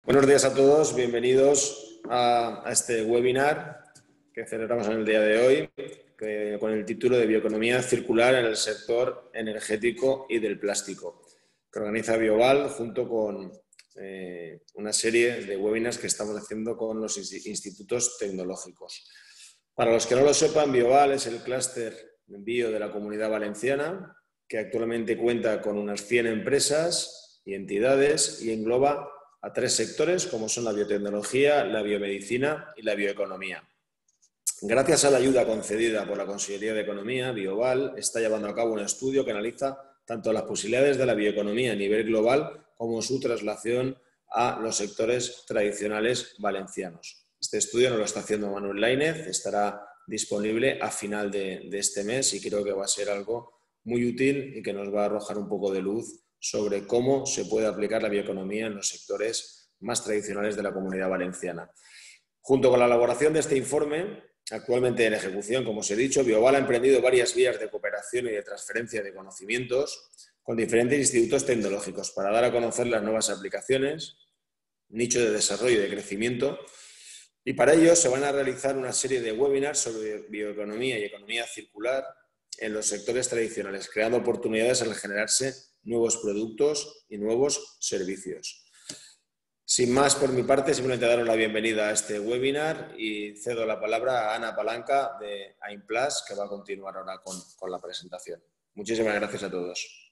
Buenos días a todos, bienvenidos a este webinar que celebramos en el día de hoy con el título de Bioeconomía circular en el sector energético y del plástico, que organiza Bioval junto con una serie de webinars que estamos haciendo con los institutos tecnológicos. Para los que no lo sepan, Bioval es el clúster bio de la Comunidad Valenciana, que actualmente cuenta con unas 100 empresas y entidades y engloba a 3 sectores como son la biotecnología, la biomedicina y la bioeconomía. Gracias a la ayuda concedida por la Consellería de Economía, Bioval está llevando a cabo un estudio que analiza tanto las posibilidades de la bioeconomía a nivel global como su traslación a los sectores tradicionales valencianos. Este estudio nos lo está haciendo Manuel Lainez, estará disponible a final de este mes y creo que va a ser algo muy útil y que nos va a arrojar un poco de luz sobre cómo se puede aplicar la bioeconomía en los sectores más tradicionales de la Comunidad Valenciana. Junto con la elaboración de este informe, actualmente en ejecución, como os he dicho, Bioval ha emprendido varias vías de cooperación y de transferencia de conocimientos con diferentes institutos tecnológicos para dar a conocer las nuevas aplicaciones, nicho de desarrollo y de crecimiento, y para ello se van a realizar una serie de webinars sobre bioeconomía y economía circular en los sectores tradicionales, creando oportunidades al generarse nuevos productos y nuevos servicios. Sin más por mi parte, simplemente daros la bienvenida a este webinar y cedo la palabra a Ana Palanca de AIMPLAS, que va a continuar ahora con la presentación. Muchísimas gracias a todos.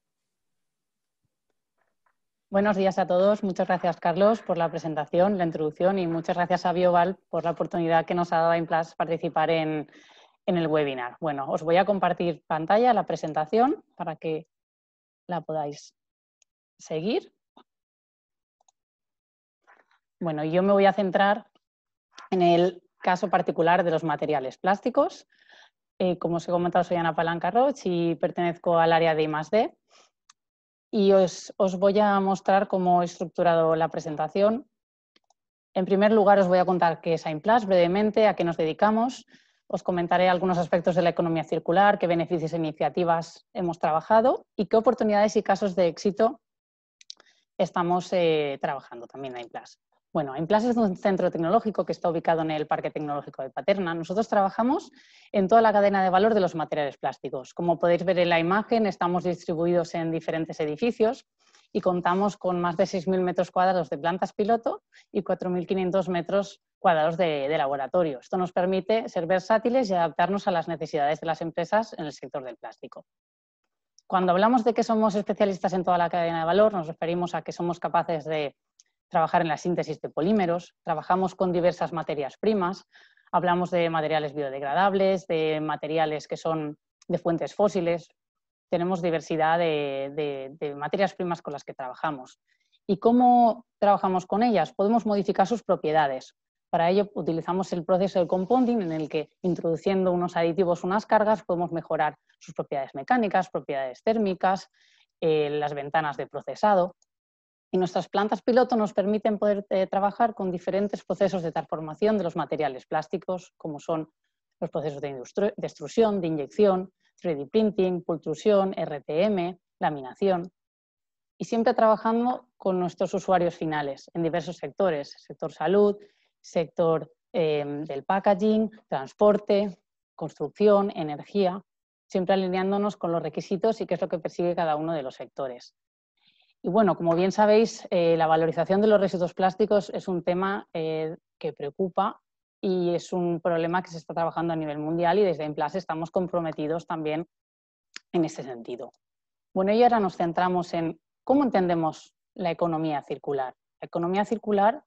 Buenos días a todos. Muchas gracias, Carlos, por la presentación, la introducción y muchas gracias a Bioval por la oportunidad que nos ha dado AIMPLAS participar en el webinar. Bueno, os voy a compartir pantalla, la presentación, para que la podáis seguir. Bueno, yo me voy a centrar en el caso particular de los materiales plásticos. Como os he comentado, soy Ana Palanca Roig y pertenezco al área de I+D. Y os voy a mostrar cómo he estructurado la presentación. En primer lugar, os voy a contar qué es AIMPLAS brevemente, a qué nos dedicamos. Os comentaré algunos aspectos de la economía circular, qué beneficios e iniciativas hemos trabajado y qué oportunidades y casos de éxito estamos trabajando también en AIMPLAS. Bueno, AIMPLAS es un centro tecnológico que está ubicado en el Parque Tecnológico de Paterna. Nosotros trabajamos en toda la cadena de valor de los materiales plásticos. Como podéis ver en la imagen, estamos distribuidos en diferentes edificios y contamos con más de 6.000 metros cuadrados de plantas piloto y 4.500 metros cuadrados de laboratorio. Esto nos permite ser versátiles y adaptarnos a las necesidades de las empresas en el sector del plástico. Cuando hablamos de que somos especialistas en toda la cadena de valor, nos referimos a que somos capaces de trabajar en la síntesis de polímeros, trabajamos con diversas materias primas, hablamos de materiales biodegradables, de materiales que son de fuentes fósiles, tenemos diversidad de materias primas con las que trabajamos. ¿Y cómo trabajamos con ellas? Podemos modificar sus propiedades. Para ello utilizamos el proceso de compounding en el que introduciendo unos aditivos, unas cargas, podemos mejorar sus propiedades mecánicas, propiedades térmicas, las ventanas de procesado. Y nuestras plantas piloto nos permiten poder trabajar con diferentes procesos de transformación de los materiales plásticos, como son los procesos de extrusión, de inyección, 3D printing, pultrusión, RTM, laminación. Y siempre trabajando con nuestros usuarios finales en diversos sectores, sector salud, sector del packaging, transporte, construcción, energía, siempre alineándonos con los requisitos y qué es lo que persigue cada uno de los sectores. Y bueno, como bien sabéis, la valorización de los residuos plásticos es un tema que preocupa y es un problema que se está trabajando a nivel mundial y desde AIMPLAS estamos comprometidos también en ese sentido. Bueno, y ahora nos centramos en cómo entendemos la economía circular. La economía circular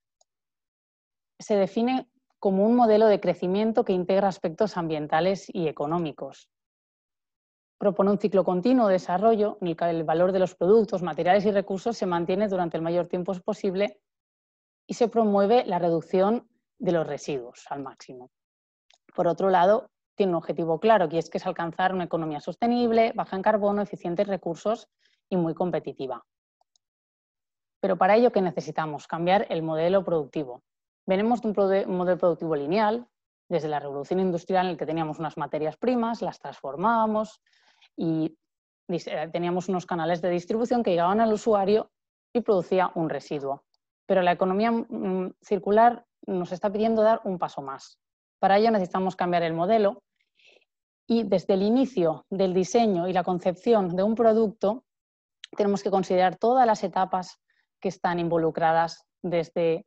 se define como un modelo de crecimiento que integra aspectos ambientales y económicos. Propone un ciclo continuo de desarrollo en el que el valor de los productos, materiales y recursos se mantiene durante el mayor tiempo posible y se promueve la reducción de los residuos al máximo. Por otro lado, tiene un objetivo claro, que es alcanzar una economía sostenible, baja en carbono, eficiente en recursos y muy competitiva. Pero para ello, ¿qué necesitamos? Cambiar el modelo productivo. Venimos de un modelo productivo lineal, desde la revolución industrial en el que teníamos unas materias primas, las transformábamos y teníamos unos canales de distribución que llegaban al usuario y producía un residuo. Pero la economía circular nos está pidiendo dar un paso más. Para ello necesitamos cambiar el modelo y desde el inicio del diseño y la concepción de un producto tenemos que considerar todas las etapas que están involucradas desde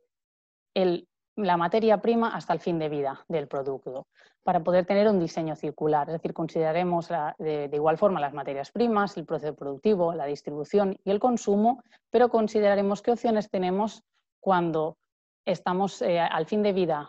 la materia prima hasta el fin de vida del producto, para poder tener un diseño circular. Es decir, consideraremos de igual forma las materias primas, el proceso productivo, la distribución y el consumo, pero consideraremos qué opciones tenemos cuando estamos al fin de vida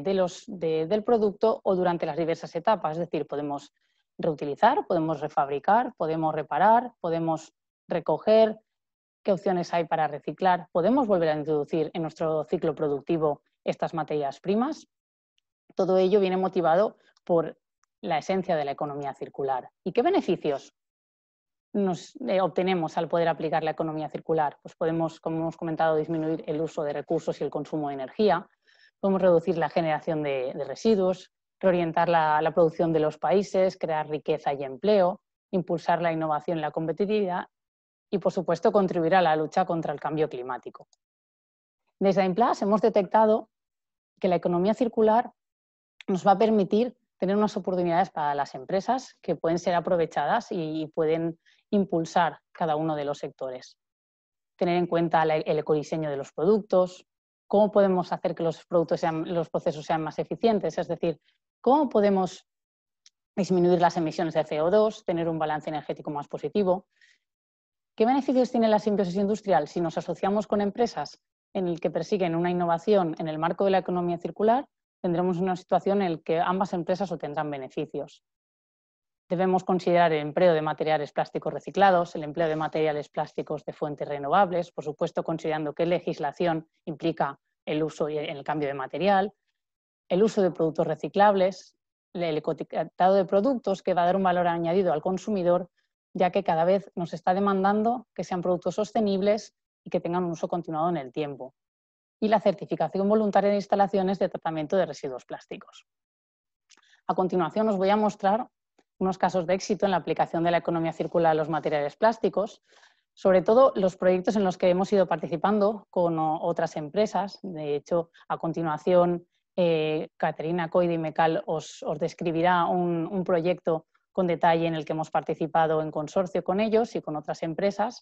del producto o durante las diversas etapas. Es decir, podemos reutilizar, podemos refabricar, podemos reparar, podemos recoger, qué opciones hay para reciclar, podemos volver a introducir en nuestro ciclo productivo estas materias primas. Todo ello viene motivado por la esencia de la economía circular. ¿Y qué beneficios nos obtenemos al poder aplicar la economía circular? Pues podemos, como hemos comentado, disminuir el uso de recursos y el consumo de energía, podemos reducir la generación de residuos, reorientar la producción de los países, crear riqueza y empleo, impulsar la innovación y la competitividad y, por supuesto, contribuir a la lucha contra el cambio climático. Desde Aimplus hemos detectado que la economía circular nos va a permitir tener unas oportunidades para las empresas que pueden ser aprovechadas y pueden impulsar cada uno de los sectores. Tener en cuenta el ecodiseño de los productos, cómo podemos hacer que los procesos sean más eficientes, es decir, cómo podemos disminuir las emisiones de CO2, tener un balance energético más positivo. ¿Qué beneficios tiene la simbiosis industrial si nos asociamos con empresas en las que persiguen una innovación en el marco de la economía circular? Tendremos una situación en la que ambas empresas obtendrán beneficios. Debemos considerar el empleo de materiales plásticos reciclados, el empleo de materiales plásticos de fuentes renovables, por supuesto considerando qué legislación implica el uso y el cambio de material, el uso de productos reciclables, el etiquetado de productos que va a dar un valor añadido al consumidor, ya que cada vez nos está demandando que sean productos sostenibles y que tengan un uso continuado en el tiempo. Y la certificación voluntaria de instalaciones de tratamiento de residuos plásticos. A continuación os voy a mostrar unos casos de éxito en la aplicación de la economía circular a los materiales plásticos, sobre todo los proyectos en los que hemos ido participando con otras empresas. De hecho, a continuación, Caterina Coy de Mecal os describirá un proyecto con detalle en el que hemos participado en consorcio con ellos y con otras empresas,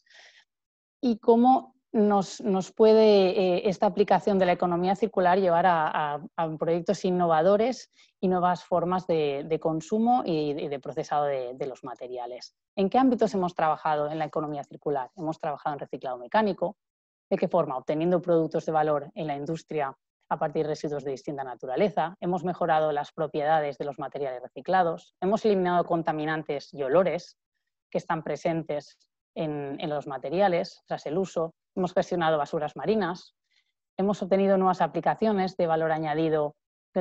y cómo nos puede esta aplicación de la economía circular llevar a proyectos innovadores y nuevas formas de consumo y de procesado de los materiales. ¿En qué ámbitos hemos trabajado en la economía circular? Hemos trabajado en reciclado mecánico. ¿De qué forma? Obteniendo productos de valor en la industria a partir de residuos de distinta naturaleza. Hemos mejorado las propiedades de los materiales reciclados. Hemos eliminado contaminantes y olores que están presentes en los materiales tras el uso. Hemos gestionado basuras marinas. Hemos obtenido nuevas aplicaciones de valor añadido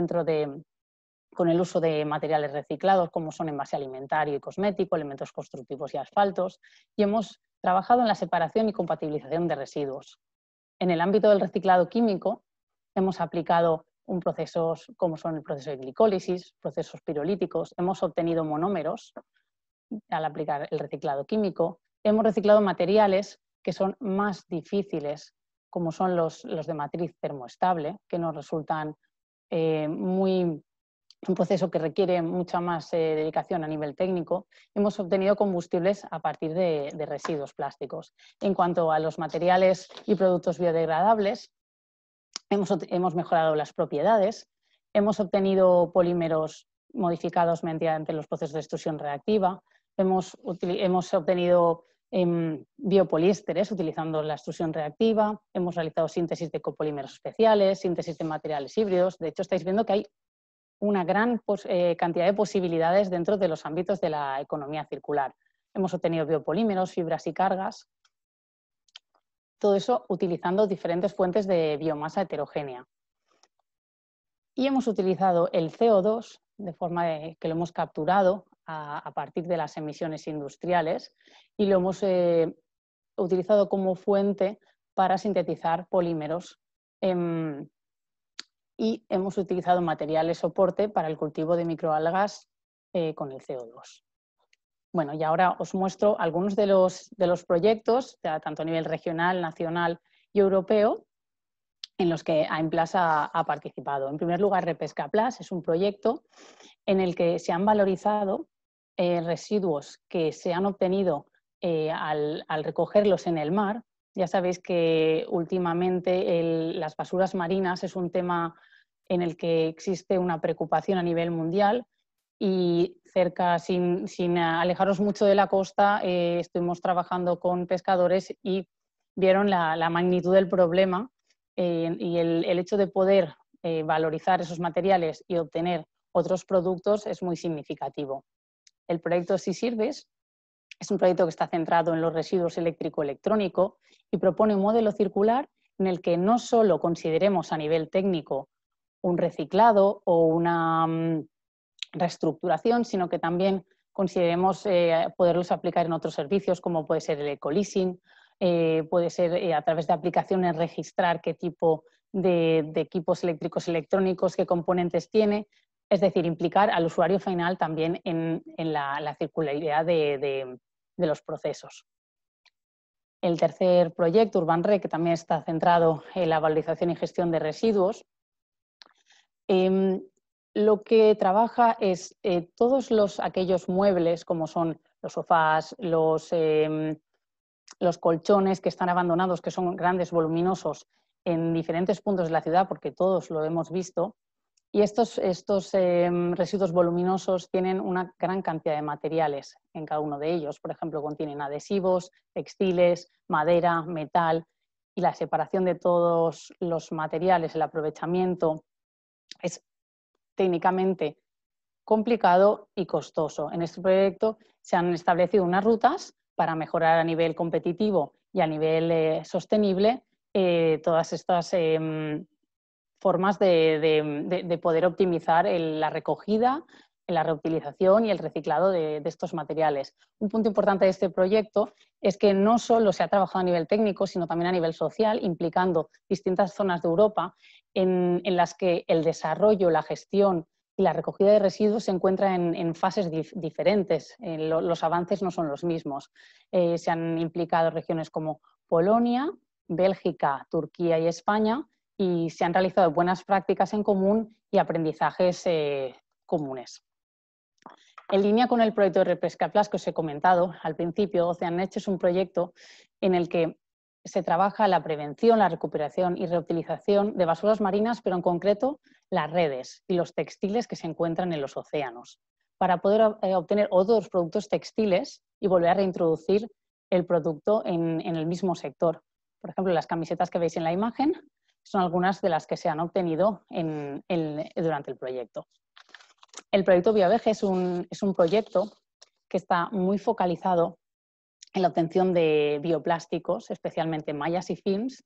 con el uso de materiales reciclados, como son envase alimentario y cosmético, elementos constructivos y asfaltos. Y hemos trabajado en la separación y compatibilización de residuos. En el ámbito del reciclado químico, hemos aplicado procesos como son el proceso de glicólisis, procesos pirolíticos. Hemos obtenido monómeros al aplicar el reciclado químico. Hemos reciclado materiales que son más difíciles, como son los de matriz termoestable, que nos resultan un proceso que requiere mucha más dedicación a nivel técnico. Hemos obtenido combustibles a partir de residuos plásticos. En cuanto a los materiales y productos biodegradables, hemos mejorado las propiedades, hemos obtenido polímeros modificados mediante los procesos de extrusión reactiva, hemos obtenido biopolíesteres utilizando la extrusión reactiva, hemos realizado síntesis de copolímeros especiales, síntesis de materiales híbridos. De hecho, estáis viendo que hay una gran cantidad de posibilidades dentro de los ámbitos de la economía circular. Hemos obtenido biopolímeros, fibras y cargas. Todo eso utilizando diferentes fuentes de biomasa heterogénea. Y hemos utilizado el CO2 de forma que lo hemos capturado a partir de las emisiones industriales y lo hemos utilizado como fuente para sintetizar polímeros y hemos utilizado materiales soporte para el cultivo de microalgas con el CO2. Bueno, y ahora os muestro algunos de los proyectos, tanto a nivel regional, nacional y europeo, en los que AIMPLAS ha participado. En primer lugar, Repesca Plus es un proyecto en el que se han valorizado residuos que se han obtenido al recogerlos en el mar. Ya sabéis que últimamente las basuras marinas es un tema en el que existe una preocupación a nivel mundial y cerca, sin alejaros mucho de la costa, estuvimos trabajando con pescadores y vieron la magnitud del problema y el hecho de poder valorizar esos materiales y obtener otros productos es muy significativo. El proyecto Si Sirves es un proyecto que está centrado en los residuos eléctrico-electrónico y propone un modelo circular en el que no solo consideremos a nivel técnico un reciclado o una reestructuración, sino que también consideremos poderlos aplicar en otros servicios, como puede ser el ecoleasing, puede ser a través de aplicaciones registrar qué tipo de equipos eléctricos electrónicos, qué componentes tiene, es decir, implicar al usuario final también en la circularidad de los procesos. El tercer proyecto, UrbanRe, que también está centrado en la valorización y gestión de residuos, lo que trabaja es todos aquellos muebles, como son los sofás, los colchones que están abandonados, que son grandes, voluminosos, en diferentes puntos de la ciudad, porque todos lo hemos visto, y estos residuos voluminosos tienen una gran cantidad de materiales en cada uno de ellos. Por ejemplo, contienen adhesivos, textiles, madera, metal, y la separación de todos los materiales, el aprovechamiento, es técnicamente complicado y costoso. En este proyecto se han establecido unas rutas para mejorar a nivel competitivo y a nivel sostenible todas estas formas de poder optimizar la recogida, la reutilización y el reciclado de estos materiales. Un punto importante de este proyecto es que no solo se ha trabajado a nivel técnico, sino también a nivel social, implicando distintas zonas de Europa en las que el desarrollo, la gestión y la recogida de residuos se encuentran en fases diferentes. Los avances no son los mismos. Se han implicado regiones como Polonia, Bélgica, Turquía y España, y se han realizado buenas prácticas en común y aprendizajes comunes. En línea con el proyecto de Repesca Plus que os he comentado al principio, OceanEdge es un proyecto en el que se trabaja la prevención, la recuperación y reutilización de basuras marinas, pero en concreto las redes y los textiles que se encuentran en los océanos, para poder obtener otros productos textiles y volver a reintroducir el producto en el mismo sector. Por ejemplo, las camisetas que veis en la imagen son algunas de las que se han obtenido durante el proyecto. El proyecto BioVege es un proyecto que está muy focalizado en la obtención de bioplásticos, especialmente mallas y films,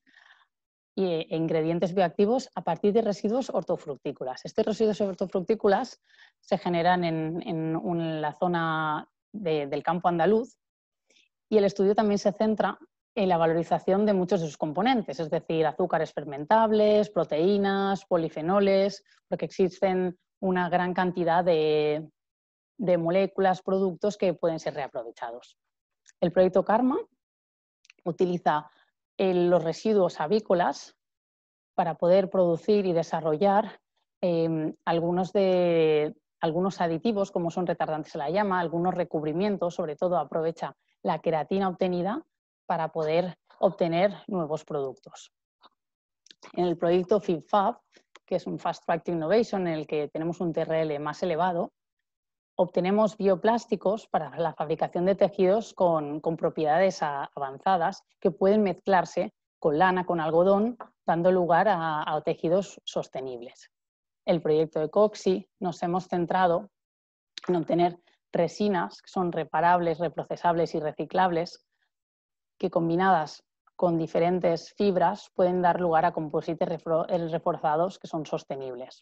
e ingredientes bioactivos a partir de residuos hortofructícolas. Estos residuos hortofructícolas se generan en la zona del campo andaluz y el estudio también se centra en la valorización de muchos de sus componentes, es decir, azúcares fermentables, proteínas, polifenoles, porque existen una gran cantidad de moléculas, productos que pueden ser reaprovechados. El proyecto Karma utiliza los residuos avícolas para poder producir y desarrollar algunos aditivos, como son retardantes de la llama, algunos recubrimientos, sobre todo aprovecha la queratina obtenida para poder obtener nuevos productos. En el proyecto FIBFAB, que es un Fast Track Innovation en el que tenemos un TRL más elevado, obtenemos bioplásticos para la fabricación de tejidos con propiedades avanzadas que pueden mezclarse con lana, con algodón, dando lugar a tejidos sostenibles. El proyecto ECOXY nos hemos centrado en obtener resinas que son reparables, reprocesables y reciclables, que combinadas con diferentes fibras pueden dar lugar a composites reforzados que son sostenibles.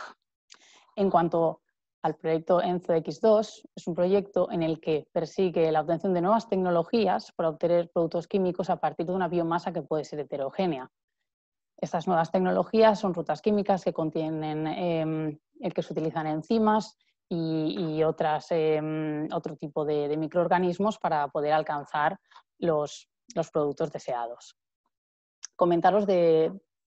En cuanto al proyecto ENZO X2, es un proyecto en el que persigue la obtención de nuevas tecnologías para obtener productos químicos a partir de una biomasa que puede ser heterogénea. Estas nuevas tecnologías son rutas químicas que contienen que se utilizan enzimas y otro tipo de microorganismos para poder alcanzar los productos deseados. Comentaros de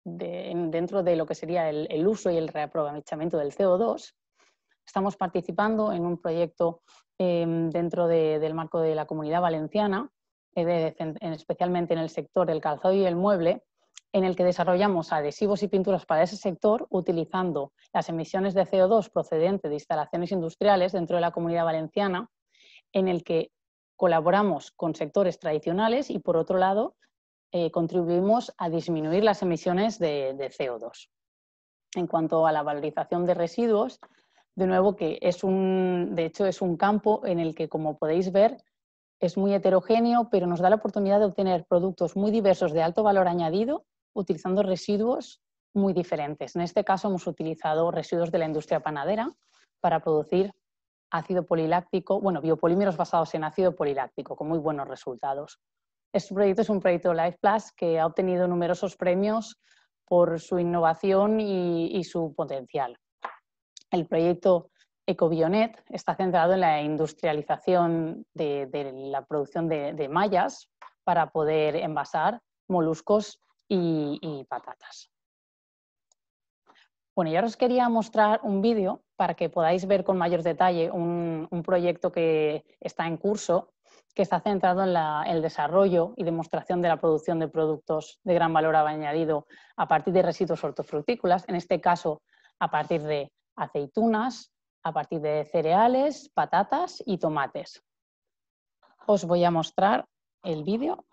dentro de lo que sería el uso y el reaprovechamiento del CO2. Estamos participando en un proyecto dentro del marco de la Comunidad Valenciana, especialmente en el sector del calzado y el mueble, en el que desarrollamos adhesivos y pinturas para ese sector utilizando las emisiones de CO2 procedentes de instalaciones industriales dentro de la Comunidad Valenciana, en el que colaboramos con sectores tradicionales y, por otro lado, contribuimos a disminuir las emisiones de CO2. En cuanto a la valorización de residuos, de nuevo que de hecho es un campo en el que, como podéis ver, es muy heterogéneo, pero nos da la oportunidad de obtener productos muy diversos de alto valor añadido utilizando residuos muy diferentes. En este caso hemos utilizado residuos de la industria panadera para producir ácido poliláctico, biopolímeros basados en ácido poliláctico, con muy buenos resultados. Este proyecto es un proyecto Life Plus que ha obtenido numerosos premios por su innovación y su potencial. El proyecto Ecobionet está centrado en la industrialización de la producción de mallas para poder envasar moluscos y patatas. Bueno, y ahora os quería mostrar un vídeo para que podáis ver con mayor detalle un proyecto que está en curso, que está centrado en el desarrollo y demostración de la producción de productos de gran valor añadido a partir de residuos hortofrutícolas, en este caso a partir de aceitunas, a partir de cereales, patatas y tomates. Os voy a mostrar el vídeo.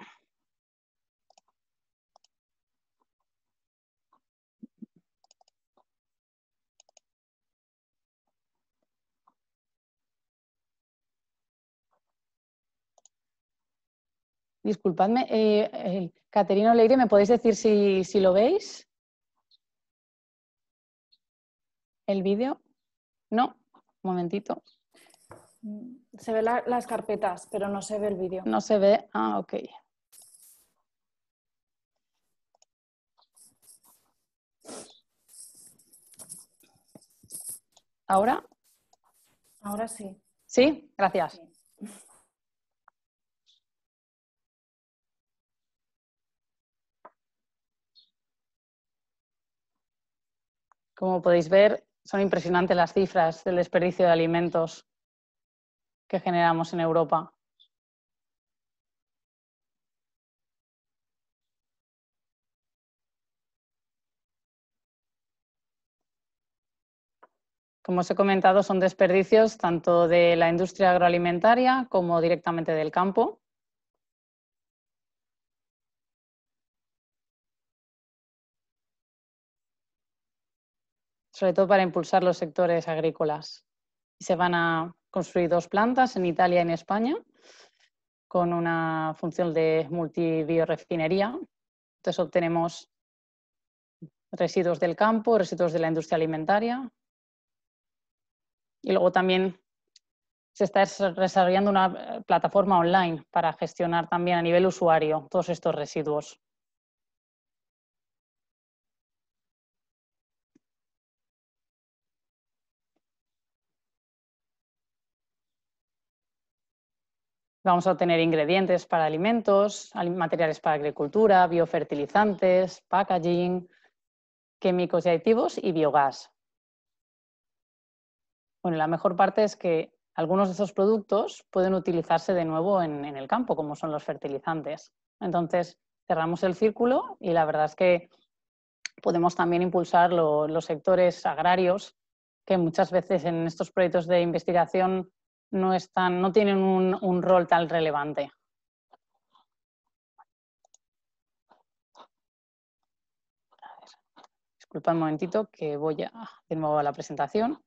Disculpadme, Caterina Leire, ¿me podéis decir si lo veis? ¿El vídeo? No, un momentito. Se ve las carpetas, pero no se ve el vídeo. No se ve, ok. ¿Ahora? Ahora sí. ¿Sí? Gracias. Sí. Como podéis ver, son impresionantes las cifras del desperdicio de alimentos que generamos en Europa. Como os he comentado, son desperdicios tanto de la industria agroalimentaria como directamente del campo. Sobre todo para impulsar los sectores agrícolas. Y se van a construir 2 plantas en Italia y en España con una función de multibiorefinería. Entonces obtenemos residuos del campo, residuos de la industria alimentaria. Y luego también se está desarrollando una plataforma online para gestionar también a nivel usuario todos estos residuos. Vamos a obtener ingredientes para alimentos, materiales para agricultura, biofertilizantes, packaging, químicos y aditivos y biogás. Bueno, la mejor parte es que algunos de estos productos pueden utilizarse de nuevo en el campo, como son los fertilizantes. Entonces, cerramos el círculo y la verdad es que podemos también impulsar los sectores agrarios, que muchas veces en estos proyectos de investigación no tienen un rol tan relevante. Disculpa un momentito que voy de nuevo a la presentación.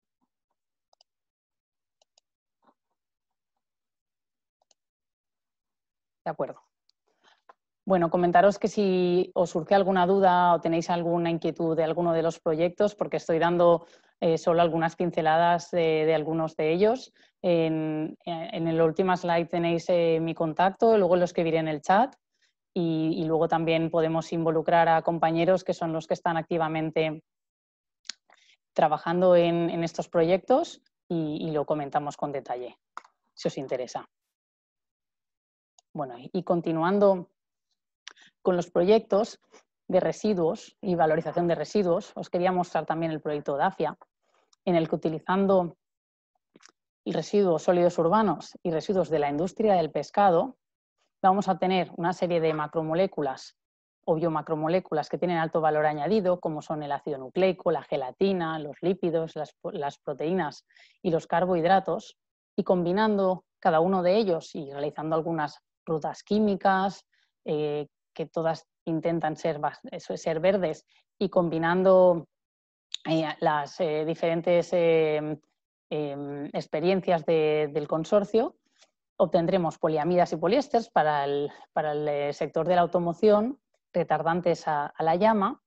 De acuerdo. Bueno, comentaros que si os surge alguna duda o tenéis alguna inquietud de alguno de los proyectos, porque estoy dando solo algunas pinceladas de algunos de ellos. En la última slide tenéis mi contacto, luego lo escribiré en el chat y luego también podemos involucrar a compañeros que son los que están activamente trabajando en estos proyectos y lo comentamos con detalle, si os interesa. Bueno, y continuando con los proyectos, de residuos y valorización de residuos, os quería mostrar también el proyecto DAFIA, en el que utilizando residuos sólidos urbanos y residuos de la industria del pescado, vamos a tener una serie de macromoléculas o biomacromoléculas que tienen alto valor añadido, como son el ácido nucleico, la gelatina, los lípidos, las proteínas y los carbohidratos, y combinando cada uno de ellos y realizando algunas rutas químicas, que todas intentan ser verdes, y combinando las diferentes experiencias del consorcio, obtendremos poliamidas y poliésteres para el sector de la automoción, retardantes a la llama,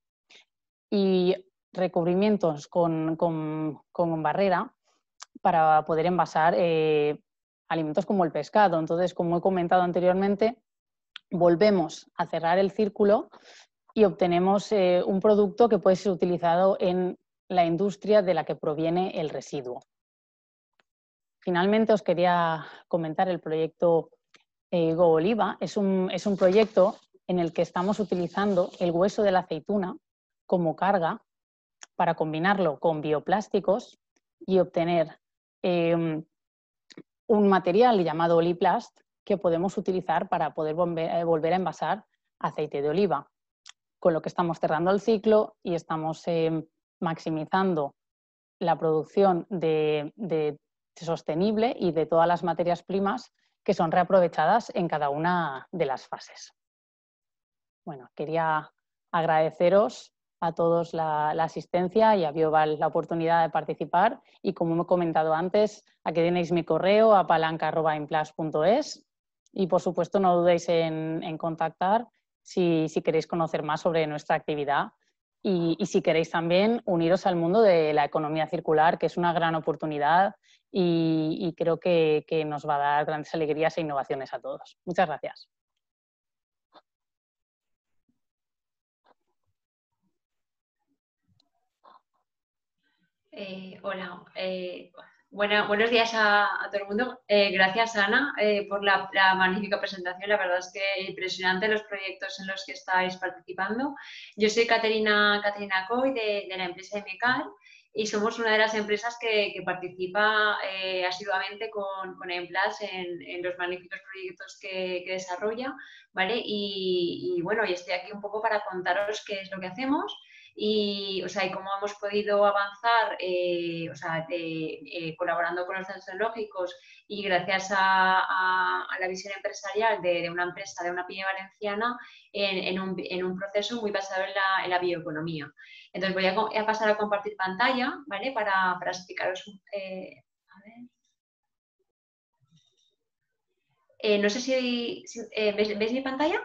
y recubrimientos con barrera para poder envasar alimentos como el pescado. Entonces, como he comentado anteriormente, volvemos a cerrar el círculo y obtenemos un producto que puede ser utilizado en la industria de la que proviene el residuo. Finalmente, os quería comentar el proyecto GoOliva. Es un proyecto en el que estamos utilizando el hueso de la aceituna como carga para combinarlo con bioplásticos y obtener un material llamado Oliplast que podemos utilizar para poder volver a envasar aceite de oliva, con lo que estamos cerrando el ciclo y estamos maximizando la producción de sostenible y de todas las materias primas que son reaprovechadas en cada una de las fases. Bueno, quería agradeceros a todos la asistencia y a Bioval la oportunidad de participar, y como he comentado antes, aquí tenéis mi correo a palanca@implas.es, y por supuesto no dudéis en contactar si queréis conocer más sobre nuestra actividad y si queréis también uniros al mundo de la economía circular, que es una gran oportunidad y creo que nos va a dar grandes alegrías e innovaciones a todos. Muchas gracias. Hola, buenos días a todo el mundo. Gracias, Ana, por la magnífica presentación. La verdad es que impresionante los proyectos en los que estáis participando. Yo soy Caterina Coy de la empresa Imecal, y somos una de las empresas que participa asiduamente con Emplas en los magníficos proyectos que desarrolla, ¿vale? Y bueno, y estoy aquí un poco para contaros qué es lo que hacemos y cómo hemos podido avanzar colaborando con los centros tecnológicos y gracias a la visión empresarial de una empresa, de una pyme valenciana, en un proceso muy basado en la bioeconomía. Entonces voy a pasar a compartir pantalla, ¿vale? Para explicaros. A ver. No sé si ¿veis mi pantalla?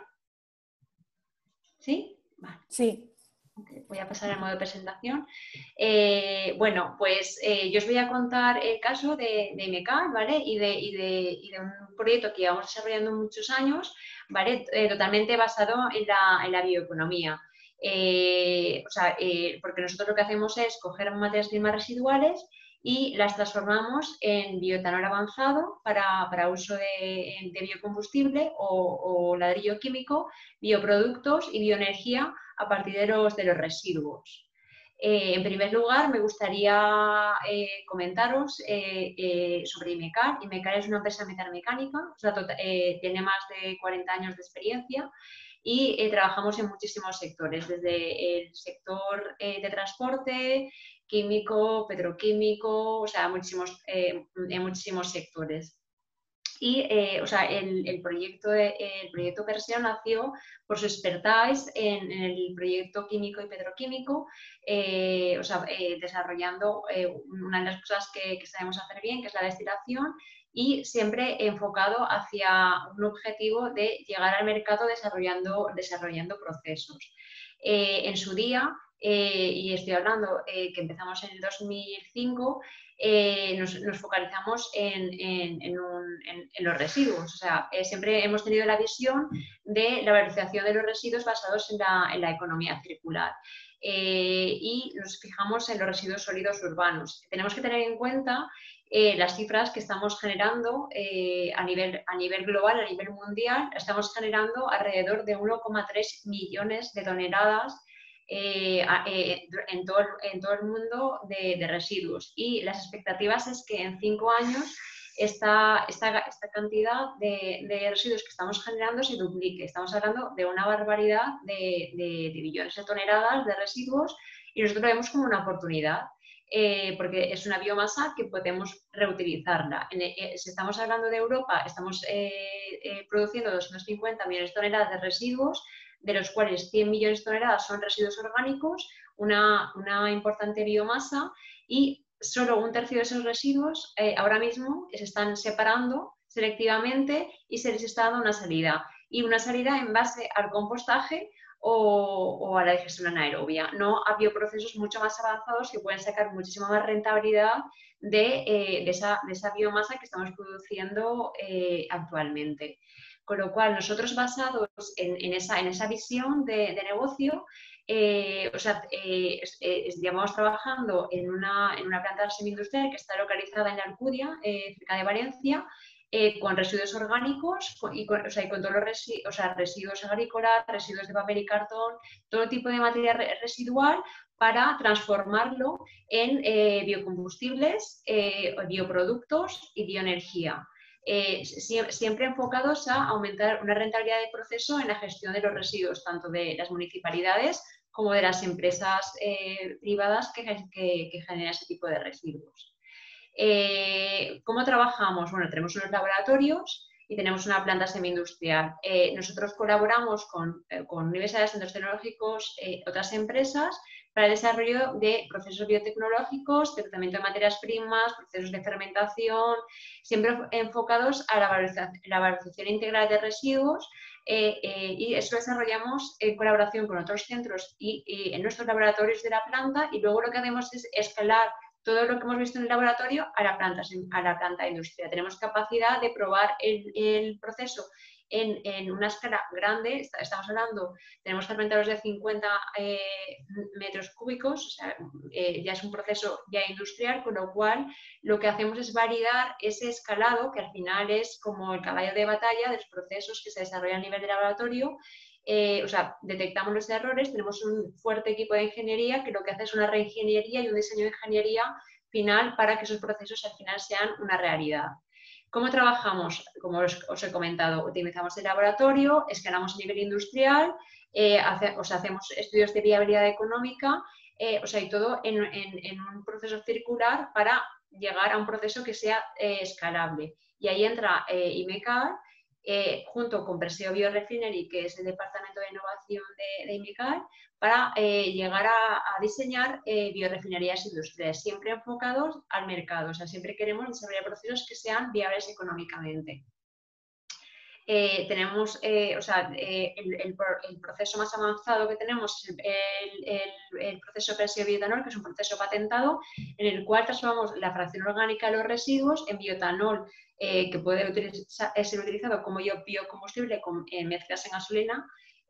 ¿Sí? Vale. Sí. Voy a pasar al modo de presentación. Bueno, pues yo os voy a contar el caso de Imecal, ¿vale? Y de un proyecto que llevamos desarrollando muchos años, ¿vale? Totalmente basado en la bioeconomía. Porque nosotros lo que hacemos es coger materias primas residuales y las transformamos en bioetanol avanzado para uso de biocombustible o ladrillo químico, bioproductos y bioenergía a partir de los residuos. En primer lugar, me gustaría comentaros sobre Imecal. Imecal es una empresa metalmecánica, tiene más de 40 años de experiencia y trabajamos en muchísimos sectores, desde el sector de transporte, químico, petroquímico, en muchísimos sectores. Y el proyecto Perseo nació por su expertise en el proyecto químico y petroquímico, desarrollando una de las cosas que sabemos hacer bien, que es la destilación, y siempre enfocado hacia un objetivo de llegar al mercado desarrollando procesos. En su día, y estoy hablando que empezamos en el 2005, nos focalizamos en los residuos. Siempre hemos tenido la visión de la valorización de los residuos basados en la economía circular. Y nos fijamos en los residuos sólidos urbanos. Tenemos que tener en cuenta las cifras que estamos generando a nivel global, a nivel mundial, estamos generando alrededor de 1,3 millones de toneladas en todo el mundo de residuos. Y las expectativas es que en 5 años esta cantidad de residuos que estamos generando se duplique. Estamos hablando de una barbaridad de billones de toneladas de residuos y nosotros lo vemos como una oportunidad. Porque es una biomasa que podemos reutilizarla. Si estamos hablando de Europa, estamos produciendo 250 millones de toneladas de residuos, de los cuales 100 millones de toneladas son residuos orgánicos, una importante biomasa, y solo un tercio de esos residuos ahora mismo se están separando selectivamente y se les está dando una salida. Y una salida en base al compostaje o a la digestión anaerobia, no a bioprocesos mucho más avanzados que pueden sacar muchísima más rentabilidad de esa biomasa que estamos produciendo actualmente. Con lo cual, nosotros basados en esa visión de negocio, llevamos trabajando en una planta semi-industrial que está localizada en la Alcudia, cerca de Valencia, con residuos orgánicos y con todos los residuos agrícolas, residuos de papel y cartón, todo tipo de materia residual para transformarlo en biocombustibles, bioproductos y bioenergía. Siempre enfocados a aumentar una rentabilidad de proceso en la gestión de los residuos, tanto de las municipalidades como de las empresas privadas que generan ese tipo de residuos. ¿Cómo trabajamos? Bueno, tenemos unos laboratorios y tenemos una planta semi-industrial. Nosotros colaboramos con universidades, centros tecnológicos, otras empresas para el desarrollo de procesos biotecnológicos, de tratamiento de materias primas, procesos de fermentación, siempre enfocados a la valorización integral de residuos, y eso desarrollamos en colaboración con otros centros y en nuestros laboratorios de la planta, y luego lo que hacemos es escalar todo lo que hemos visto en el laboratorio a la planta industrial. Tenemos capacidad de probar el proceso en una escala grande. Estamos hablando, tenemos fermentadores de 50 metros cúbicos, o sea, ya es un proceso ya industrial, con lo cual lo que hacemos es validar ese escalado, que al final es como el caballo de batalla de los procesos que se desarrollan a nivel de laboratorio. Detectamos los errores, tenemos un fuerte equipo de ingeniería que lo que hace es una reingeniería y un diseño de ingeniería final para que esos procesos al final sean una realidad. ¿Cómo trabajamos? Como os he comentado, utilizamos el laboratorio, escalamos a nivel industrial, hacemos estudios de viabilidad económica, y todo en un proceso circular para llegar a un proceso que sea escalable. Y ahí entra IMECAR, junto con Preseo Biorefinery, que es el departamento de innovación de IMECAR, para llegar a diseñar biorefinerías industriales, siempre enfocados al mercado. O sea, siempre queremos desarrollar procesos que sean viables económicamente. Tenemos el proceso más avanzado que tenemos es el proceso Preseo Bioetanol, que es un proceso patentado en el cual transformamos la fracción orgánica de los residuos en bioetanol, que puede ser utilizado como biocombustible en mezclas en gasolina,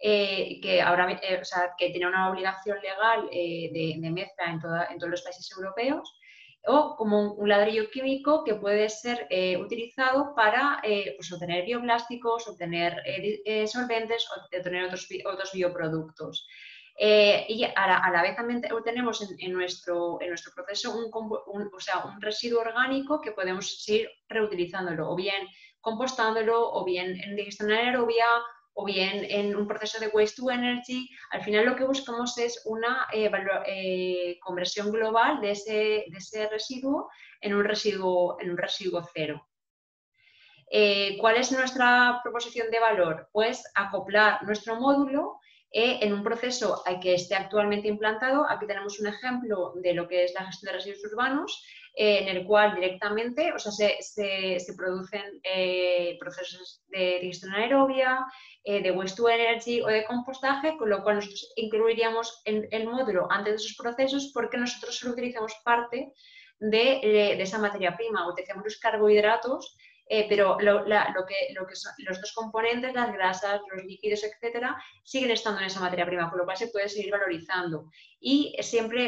que tiene una obligación legal de mezcla en todos los países europeos, o como un ladrillo químico que puede ser utilizado para obtener bioplásticos, obtener solventes, obtener otros bioproductos. Y a la vez también tenemos en nuestro proceso un residuo orgánico que podemos seguir reutilizándolo, o bien compostándolo, o bien en digestión anaerobia, o bien en un proceso de waste to energy. Al final lo que buscamos es una conversión global de ese residuo en un residuo cero. ¿Cuál es nuestra proposición de valor? Pues acoplar nuestro módulo en un proceso que esté actualmente implantado. Aquí tenemos un ejemplo de lo que es la gestión de residuos urbanos, en el cual directamente se producen procesos de digestión anaerobia, de waste to energy o de compostaje, con lo cual nosotros incluiríamos el módulo antes de esos procesos, porque nosotros solo utilizamos parte de esa materia prima, utilizamos los carbohidratos pero lo que son los dos componentes, las grasas, los líquidos, etcétera, siguen estando en esa materia prima, con lo cual se puede seguir valorizando. Y siempre,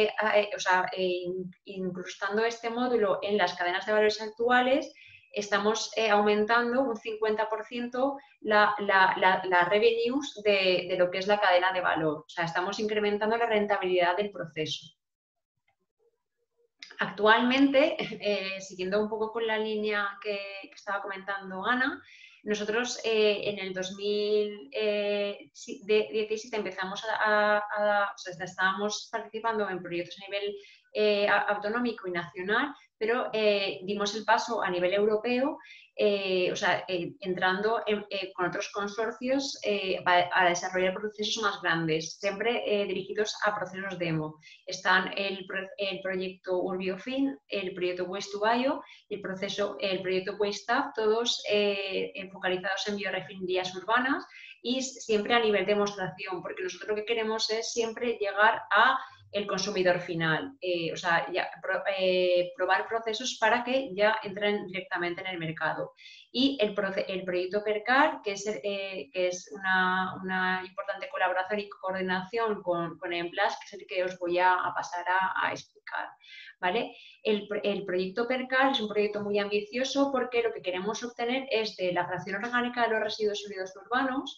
incrustando este módulo en las cadenas de valores actuales, estamos aumentando un 50% la revenues de lo que es la cadena de valor. O sea, estamos incrementando la rentabilidad del proceso. Actualmente, siguiendo un poco con la línea que estaba comentando Ana, nosotros en el 2017 empezamos o sea, estábamos participando en proyectos a nivel autonómico y nacional, pero dimos el paso a nivel europeo, entrando con otros consorcios a desarrollar procesos más grandes, siempre dirigidos a procesos demo. Están el proyecto Urbiofin, el proyecto Waste2Bio y el proyecto WasteUp, todos focalizados en biorefinerías urbanas y siempre a nivel demostración, porque nosotros lo que queremos es siempre llegar a el consumidor final, probar procesos para que ya entren directamente en el mercado. Y el proyecto PERCAR, que es una importante colaboración y coordinación con EMPLAS, que es el que os voy a pasar a explicar. ¿Vale? El proyecto PERCAR es un proyecto muy ambicioso porque lo que queremos obtener es de la fracción orgánica de los residuos sólidos urbanos,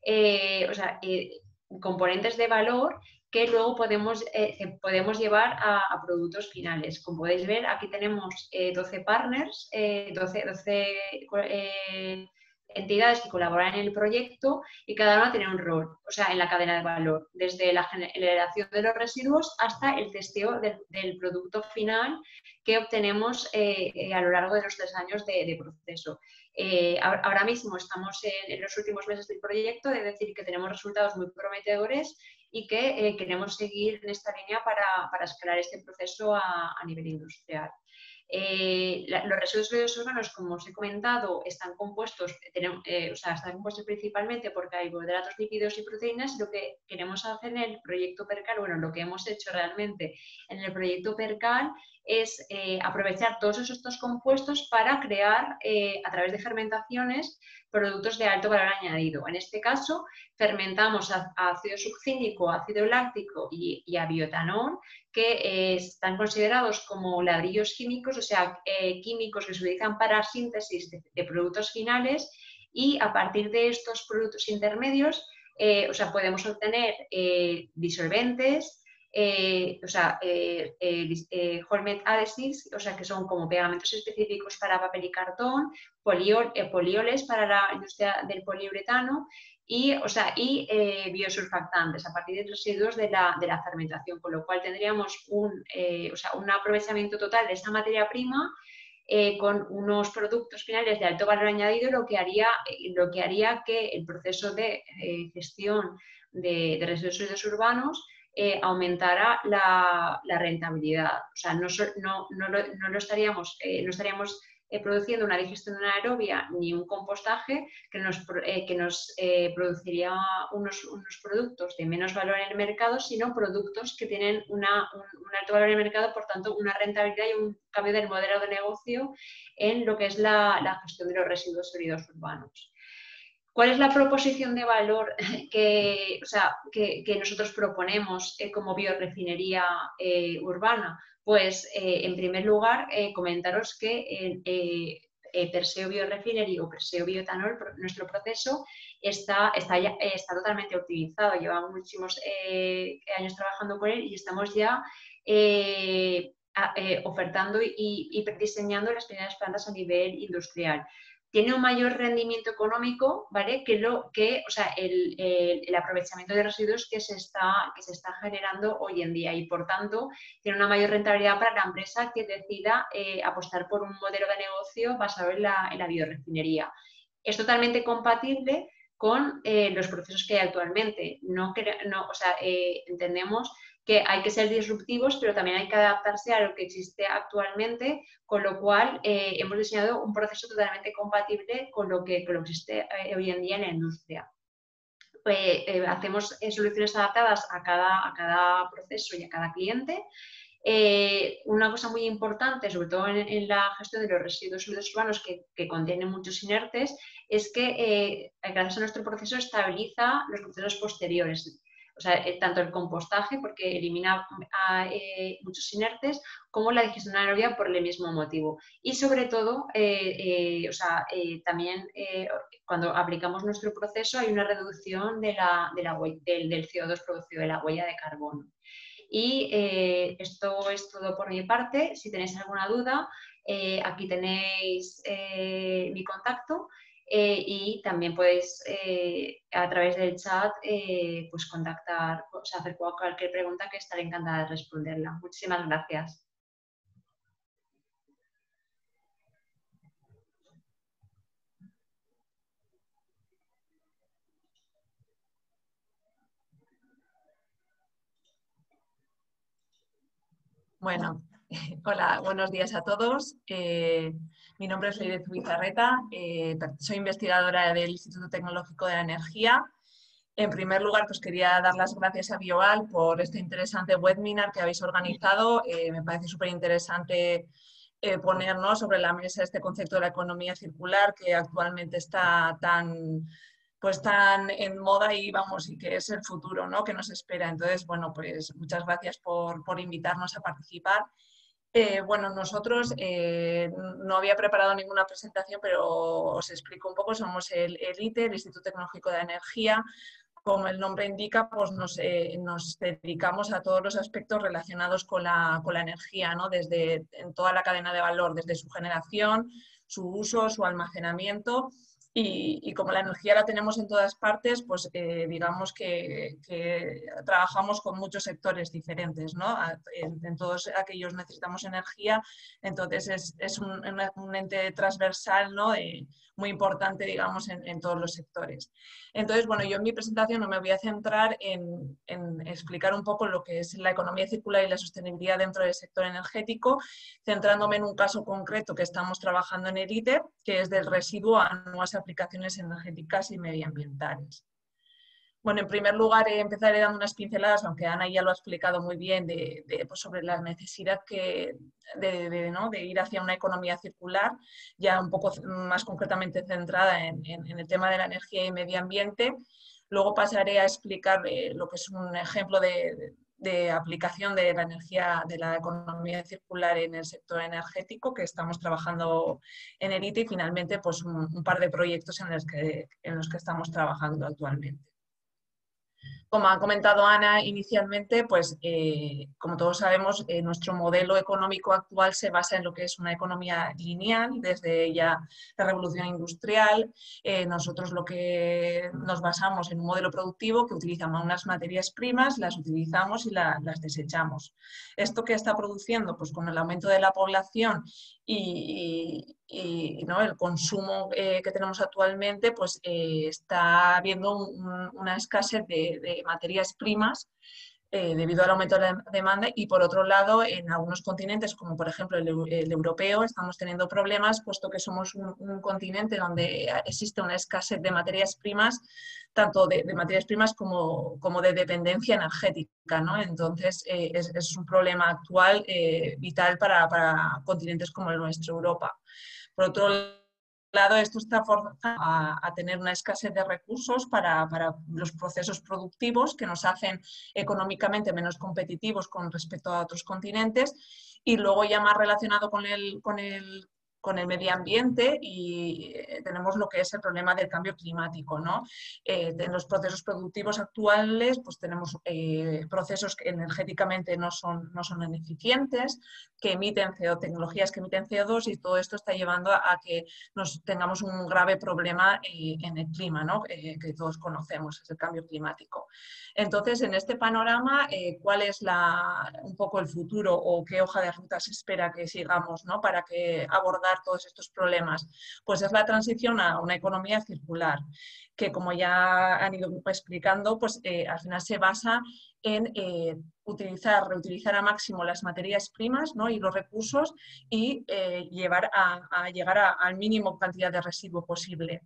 componentes de valor que luego podemos llevar a productos finales. Como podéis ver, aquí tenemos 12 partners, 12 entidades que colaboran en el proyecto y cada una tiene un rol, o sea, en la cadena de valor, desde la generación de los residuos hasta el testeo del producto final que obtenemos a lo largo de los 3 años de proceso. Ahora mismo estamos en los últimos meses del proyecto, es decir, que tenemos resultados muy prometedores y que queremos seguir en esta línea para escalar este proceso a nivel industrial. Los residuos sólidos urbanos, como os he comentado, están compuestos principalmente por carbohidratos, lípidos y proteínas. Lo que queremos hacer en el proyecto PERCAL, bueno, lo que hemos hecho realmente en el proyecto PERCAL es aprovechar todos estos compuestos para crear, a través de fermentaciones, productos de alto valor añadido. En este caso, fermentamos ácido succínico, ácido láctico y a bioetanol, que están considerados como ladrillos químicos, o sea, químicos que se utilizan para síntesis de productos finales, y a partir de estos productos intermedios podemos obtener disolventes, Holmed adhesives, o sea, que son como pegamentos específicos para papel y cartón, polioles para la industria del poliuretano y biosurfactantes a partir de residuos de la fermentación, con lo cual tendríamos un aprovechamiento total de esa materia prima con unos productos finales de alto valor añadido, lo que haría que el proceso de gestión de residuos sólidos urbanos aumentara la rentabilidad. O sea, no estaríamos produciendo una digestión anaerobia ni un compostaje que nos produciría unos productos de menos valor en el mercado, sino productos que tienen un alto valor en el mercado, por tanto, una rentabilidad y un cambio del modelo de negocio en lo que es la gestión de los residuos sólidos urbanos. ¿Cuál es la proposición de valor que nosotros proponemos como biorefinería urbana? Pues, en primer lugar, comentaros que Perseo Biorefinery o Perseo Bioetanol, nuestro proceso, está totalmente optimizado. Llevamos muchísimos años trabajando con él y estamos ya ofertando y diseñando las primeras plantas a nivel industrial. Tiene un mayor rendimiento económico, ¿vale? que el aprovechamiento de residuos que se está generando hoy en día, y por tanto tiene una mayor rentabilidad para la empresa que decida apostar por un modelo de negocio basado en la biorefinería. Es totalmente compatible con los procesos que hay actualmente. Entendemos que hay que ser disruptivos, pero también hay que adaptarse a lo que existe actualmente, con lo cual hemos diseñado un proceso totalmente compatible con lo que existe hoy en día en la industria. Hacemos soluciones adaptadas a cada proceso y a cada cliente. Una cosa muy importante, sobre todo en la gestión de los residuos sólidos urbanos que contienen muchos inertes, es que gracias a nuestro proceso estabiliza los procesos posteriores. O sea, tanto el compostaje, porque elimina muchos inertes, como la digestión anaerobia por el mismo motivo. Y sobre todo, también cuando aplicamos nuestro proceso hay una reducción del CO2 producido, de la huella de carbono. Y esto es todo por mi parte. Si tenéis alguna duda, aquí tenéis mi contacto y también podéis a través del chat pues contactar, o sea, hacer cualquier pregunta que estaré encantada de responderla. Muchísimas gracias. Bueno, hola, buenos días a todos. Mi nombre es Leire Zubizarreta, soy investigadora del Instituto Tecnológico de la Energía. En primer lugar, pues quería dar las gracias a Bioval por este interesante webinar que habéis organizado. Me parece súper interesante ponernos sobre la mesa este concepto de la economía circular que actualmente está tan en moda y que es el futuro, ¿no?, que nos espera. Entonces, bueno, pues muchas gracias por invitarnos a participar. Bueno, nosotros no había preparado ninguna presentación, pero os explico un poco. Somos el ITE, el Instituto Tecnológico de la Energía. Como el nombre indica, pues nos dedicamos a todos los aspectos relacionados con la energía, ¿no?, en toda la cadena de valor, desde su generación, su uso, su almacenamiento. Y como la energía la tenemos en todas partes, pues digamos que trabajamos con muchos sectores diferentes, ¿no? En todos aquellos necesitamos energía, entonces es un ente transversal, ¿no?, muy importante, digamos, en todos los sectores. Entonces, bueno, yo en mi presentación no me voy a centrar en explicar un poco lo que es la economía circular y la sostenibilidad dentro del sector energético, centrándome en un caso concreto que estamos trabajando en el ITER, que es del residuo a nuevas aplicaciones energéticas y medioambientales. Bueno, en primer lugar empezaré dando unas pinceladas, aunque Ana ya lo ha explicado muy bien, pues sobre la necesidad de ir hacia una economía circular, ya un poco más concretamente centrada en el tema de la energía y medio ambiente. Luego pasaré a explicar lo que es un ejemplo de aplicación de la energía, de la economía circular en el sector energético que estamos trabajando en el ITE, y finalmente pues un par de proyectos en los que estamos trabajando actualmente. Como ha comentado Ana inicialmente, pues como todos sabemos, nuestro modelo económico actual se basa en lo que es una economía lineal, desde ya la revolución industrial. Nosotros lo que nos basamos en un modelo productivo que utilizamos unas materias primas, las utilizamos y las desechamos. ¿Esto qué está produciendo? Pues con el aumento de la población ¿no?, el consumo que tenemos actualmente, pues está habiendo una escasez de materias primas debido al aumento de la demanda, y por otro lado en algunos continentes, como por ejemplo el europeo, estamos teniendo problemas puesto que somos un continente donde existe una escasez de materias primas, tanto de materias primas como de dependencia energética, ¿no? Entonces es un problema actual vital para continentes como el nuestro, Europa. Por otro lado, esto está forzando a tener una escasez de recursos para los procesos productivos que nos hacen económicamente menos competitivos con respecto a otros continentes, y luego ya más relacionado con el medio ambiente, y tenemos lo que es el problema del cambio climático, ¿no? En los procesos productivos actuales pues tenemos procesos que energéticamente no son ineficientes, que emiten tecnologías que emiten CO2, y todo esto está llevando a que tengamos un grave problema en el clima, ¿no?, que todos conocemos, es el cambio climático. Entonces, en este panorama, ¿cuál es un poco el futuro, o qué hoja de ruta se espera que sigamos, ¿no?, para abordar todos estos problemas? Pues es la transición a una economía circular, que como ya han ido explicando, pues al final se basa en reutilizar a máximo las materias primas, ¿no?, y los recursos, y llegar al mínimo cantidad de residuo posible.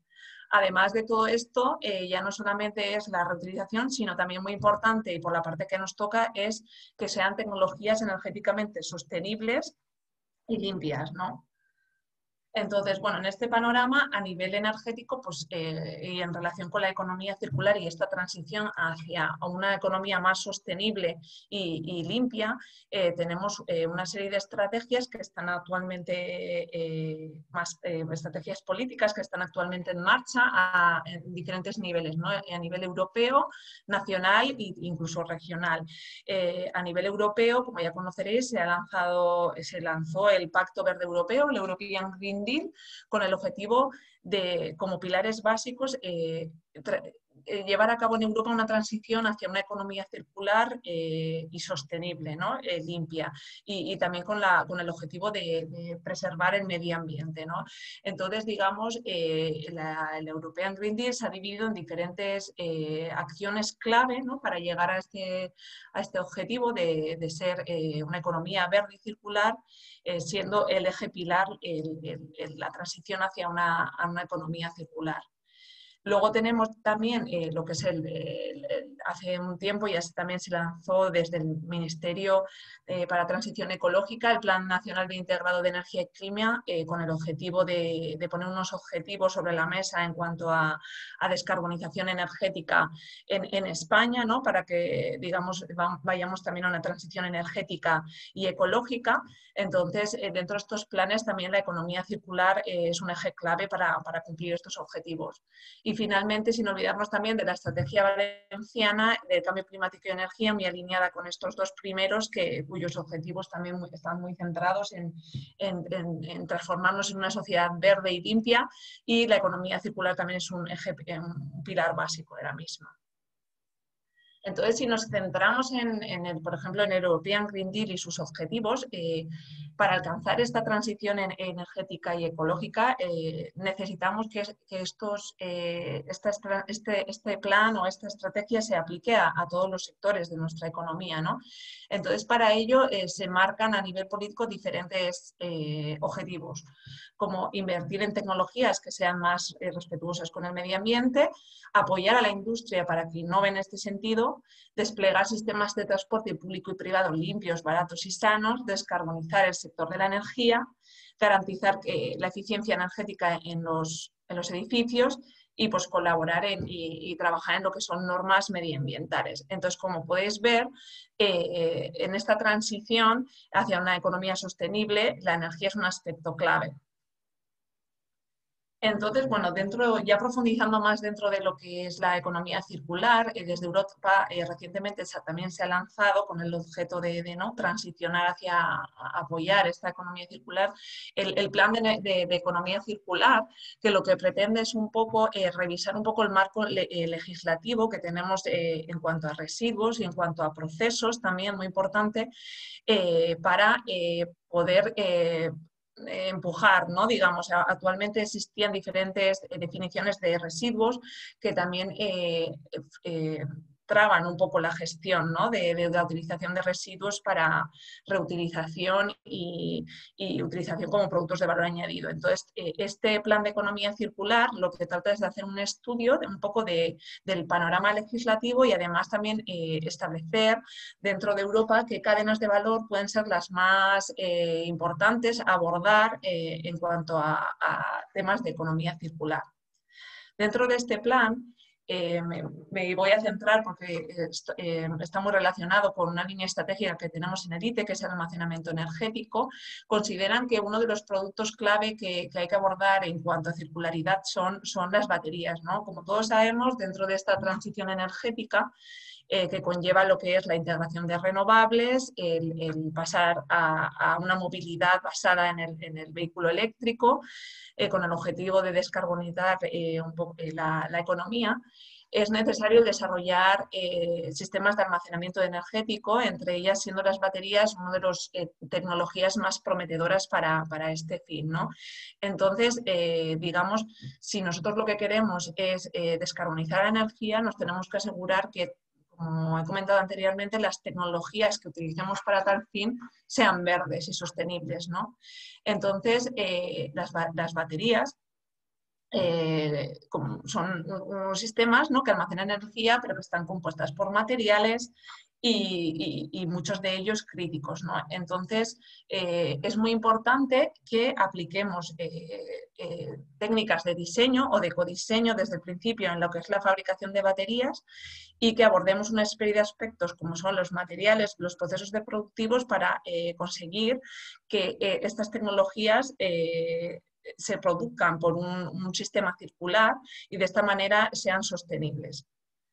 Además de todo esto, ya no solamente es la reutilización, sino también muy importante, y por la parte que nos toca, es que sean tecnologías energéticamente sostenibles y limpias, ¿no? Entonces, bueno, en este panorama, a nivel energético, pues, y en relación con la economía circular y esta transición hacia una economía más sostenible y limpia, tenemos una serie de estrategias que están actualmente, estrategias políticas que están actualmente en marcha en diferentes niveles, ¿no? A nivel europeo, nacional e incluso regional. A nivel europeo, como ya conoceréis, se lanzó el Pacto Verde Europeo, el European Green Deal, con el objetivo de, como pilares básicos, llevar a cabo en Europa una transición hacia una economía circular y sostenible, ¿no? Limpia, y también con el objetivo de preservar el medio ambiente, ¿no? Entonces, digamos, el European Green Deal se ha dividido en diferentes acciones clave, ¿no? Para llegar a este objetivo de ser una economía verde y circular, siendo el eje pilar la transición hacia una economía circular. Luego tenemos también lo que es hace un tiempo ya también se lanzó desde el Ministerio para Transición Ecológica el Plan Nacional de Integrado de Energía y Clima, con el objetivo de poner unos objetivos sobre la mesa en cuanto a descarbonización energética en España, ¿no? Para que, digamos, vayamos también a una transición energética y ecológica. Entonces, dentro de estos planes también la economía circular es un eje clave para cumplir estos objetivos. Y finalmente, sin olvidarnos también de la estrategia valenciana de cambio climático y energía, muy alineada con estos dos primeros, cuyos objetivos también están muy centrados en transformarnos en una sociedad verde y limpia, y la economía circular también es un pilar básico de la misma. Entonces, si nos centramos por ejemplo, en el European Green Deal y sus objetivos, para alcanzar esta transición energética y ecológica, necesitamos que este plan o esta estrategia se aplique a todos los sectores de nuestra economía, ¿no? Entonces, para ello se marcan a nivel político diferentes objetivos, como invertir en tecnologías que sean más respetuosas con el medio ambiente, apoyar a la industria para que innove en este sentido, desplegar sistemas de transporte público y privado limpios, baratos y sanos, descarbonizar el sector de la energía, garantizar la eficiencia energética en los edificios y pues colaborar y trabajar en lo que son normas medioambientales. Entonces, como podéis ver, en esta transición hacia una economía sostenible, la energía es un aspecto clave. Entonces, bueno, ya profundizando más dentro de lo que es la economía circular, desde Europa recientemente también se ha lanzado con el objeto de ¿no? transicionar hacia apoyar esta economía circular, el plan de economía circular, que lo que pretende es un poco revisar un poco el marco legislativo que tenemos en cuanto a residuos y en cuanto a procesos, también muy importante, para poder empujar, ¿no? Digamos, actualmente existían diferentes definiciones de residuos que también traban un poco la gestión, ¿no? de la utilización de residuos para reutilización y utilización como productos de valor añadido. Entonces, este plan de economía circular lo que trata es de hacer un estudio un poco del panorama legislativo y además también establecer dentro de Europa qué cadenas de valor pueden ser las más importantes a abordar en cuanto a temas de economía circular. Dentro de este plan, me voy a centrar porque está muy relacionado con una línea estratégica que tenemos en el ITE, que es el almacenamiento energético. Consideran que uno de los productos clave que hay que abordar en cuanto a circularidad son las baterías, ¿no? Como todos sabemos, dentro de esta transición energética, que conlleva lo que es la integración de renovables, el pasar a una movilidad basada en el vehículo eléctrico, con el objetivo de descarbonizar un poco la economía, es necesario desarrollar sistemas de almacenamiento energético, entre ellas siendo las baterías una de las tecnologías más prometedoras para este fin, ¿no? Entonces, digamos, si nosotros lo que queremos es descarbonizar la energía, nos tenemos que asegurar que, como he comentado anteriormente, las tecnologías que utilicemos para tal fin sean verdes y sostenibles, ¿no? Entonces, las baterías son unos sistemas, ¿no?, que almacenan energía, pero que están compuestas por materiales y muchos de ellos críticos, ¿no? Entonces, es muy importante que apliquemos técnicas de diseño o de ecodiseño desde el principio en lo que es la fabricación de baterías y que abordemos una serie de aspectos como son los materiales, los procesos de productivos para conseguir que estas tecnologías se produzcan por un sistema circular y de esta manera sean sostenibles.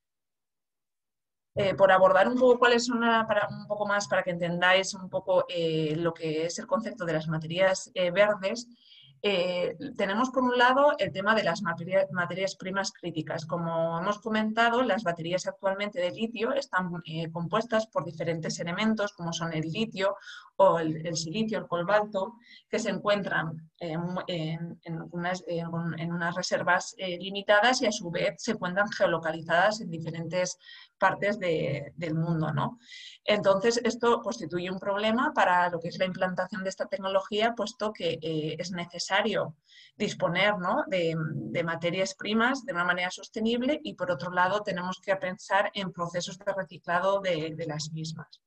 Por abordar un poco cuáles son, un poco más para que entendáis un poco lo que es el concepto de las materias verdes, tenemos por un lado el tema de las materias primas críticas. Como hemos comentado, las baterías actualmente de litio están compuestas por diferentes elementos como son el litio o el silicio, el cobalto, que se encuentran en unas reservas limitadas y a su vez se encuentran geolocalizadas en diferentes partes del mundo, ¿no? Entonces, esto constituye un problema para lo que es la implantación de esta tecnología, puesto que es necesario disponer, ¿no?, de materias primas de una manera sostenible y, por otro lado, tenemos que pensar en procesos de reciclado de las mismas.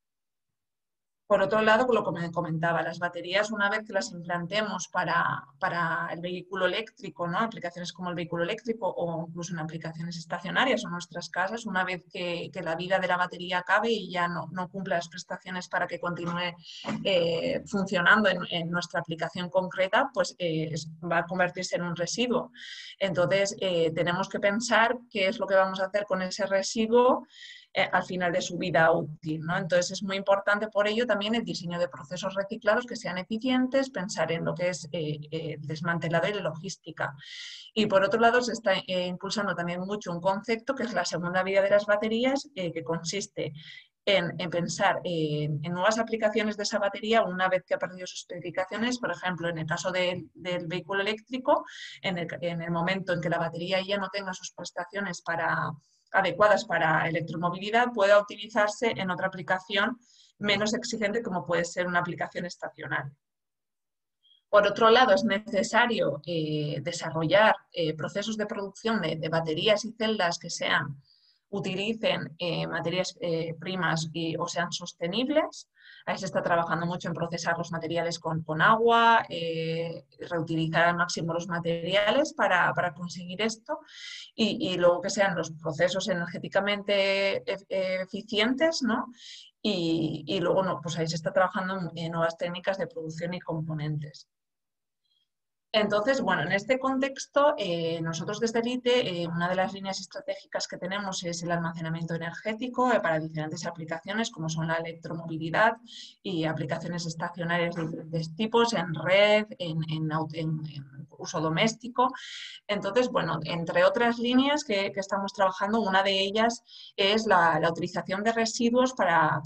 Por otro lado, lo que me comentaba, las baterías, una vez que las implantemos para el vehículo eléctrico, ¿no?, aplicaciones como el vehículo eléctrico o incluso en aplicaciones estacionarias o en nuestras casas, una vez que la vida de la batería acabe y ya no cumpla las prestaciones para que continúe funcionando en nuestra aplicación concreta, pues va a convertirse en un residuo. Entonces, tenemos que pensar qué es lo que vamos a hacer con ese residuo al final de su vida útil, ¿no? Entonces es muy importante por ello también el diseño de procesos reciclados que sean eficientes, pensar en lo que es desmantelado y la logística. Y por otro lado se está impulsando también mucho un concepto que es la segunda vida de las baterías, que consiste en pensar en nuevas aplicaciones de esa batería una vez que ha perdido sus especificaciones. Por ejemplo, en el caso del vehículo eléctrico, en el momento en que la batería ya no tenga sus prestaciones adecuadas para electromovilidad, pueda utilizarse en otra aplicación menos exigente como puede ser una aplicación estacionaria. Por otro lado, es necesario desarrollar procesos de producción de baterías y celdas que utilicen materias primas o sean sostenibles. Ahí se está trabajando mucho en procesar los materiales con agua, reutilizar al máximo los materiales para conseguir esto y luego que sean los procesos energéticamente eficientes, ¿no? Y luego pues ahí se está trabajando en nuevas técnicas de producción y componentes. Entonces, bueno, en este contexto, nosotros desde el ITE, una de las líneas estratégicas que tenemos es el almacenamiento energético para diferentes aplicaciones, como son la electromovilidad y aplicaciones estacionarias de diferentes tipos, en red, en uso doméstico. Entonces, bueno, entre otras líneas que estamos trabajando, una de ellas es la utilización de residuos para